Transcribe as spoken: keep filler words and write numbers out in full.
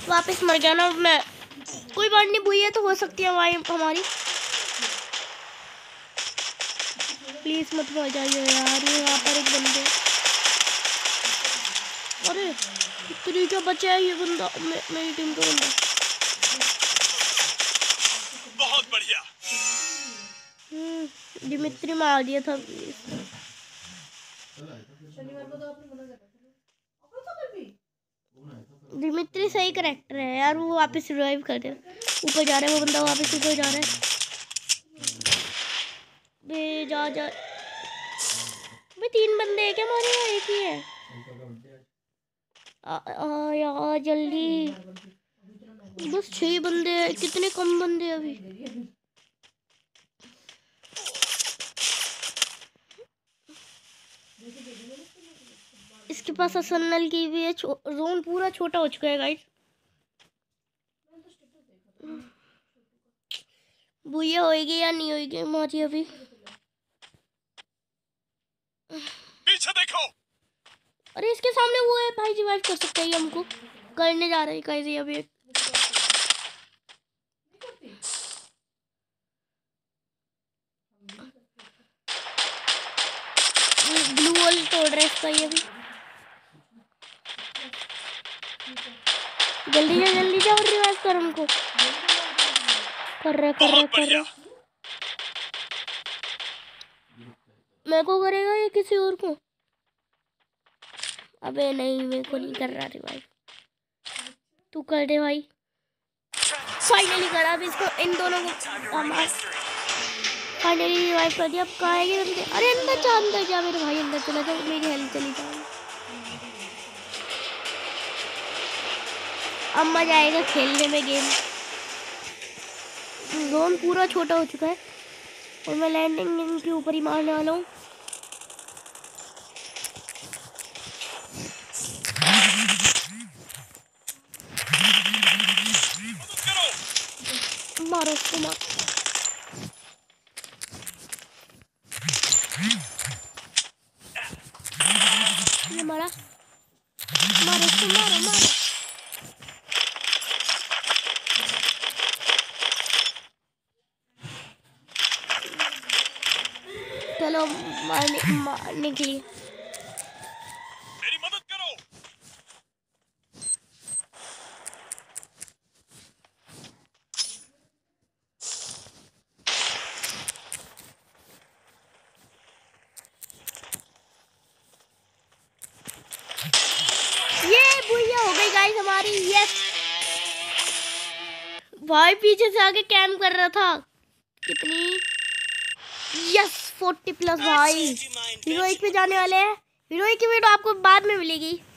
वापस मर गया ना मैं। कोई बात नहीं, भूया तो हो सकती है हमारी हमारी प्लीज मत मर जाइए यार। यहाँ पर एक बंदे, अरे इतनी क्या बचा है ये बंदा, मे, मेरी टीम का बंदा। बहुत बढ़िया। हम्म दिमित्री मार दिया था। दिमित्री सही करेक्टर है यार, वो वापस रिवाइव कर दे। ऊपर जा रहा है वो बंदा, वापस ऊपर जा रहा है। बे जा जा बे, तीन बंदे हैं क्या हमारे यहाँ, एक ही है। आ, आ यार जल्दी, बस छह बंदे हैं, कितने कम बंदे हैं अभी। इसके पास असनल की भी है। जोन पूरा छोटा हो चुका है गाइस। बुया होएगी या नहीं होएगी हमारी अभी। पीछे देखो। अरे इसके सामने वो है भाई, रिवाइव कर सकता है ये हमको। करने जा रहे हैं गाइस ये अभी। ब्लू वॉल तोड़ रहा है इसका ये भी। जल्दी जा जल्दी जा और रिवाइव कर हमको। कर रहा कर रहा कर रहा। मेरे को करेगा या किसी और को? अबे नहीं, मेरे को नहीं कर रहा रिवाइव। तू कर दे भाई। फाइनली करा। अब इसको, इन दोनों को फाइनली रिवाइव कर दिया। अब कहाँ है ये बंदे? अरे अंदर जा, अंदर जा मेरे भाई, अंदर चला जा, मेरी हेल्थ चली जाए। अब मजा आएगा खेलने में गेम। जोन पूरा छोटा हो चुका है और मैं लैंडिंग इनके ऊपर ही मारने वाला हूँ। मारो उसको, मार। ये मारा, मारो उसको, मारो मारो। चलो मारने मारने के लिए। मेरी मदद करो। ये बुइया हो गई गाइस हमारी। यस भाई, पीछे से आके कैम्प कर रहा था। कितनी? यस फोर्टी प्लस भाई। हीरोइक पे जाने वाले हैं। हीरोइक की वीडियो आपको बाद में मिलेगी।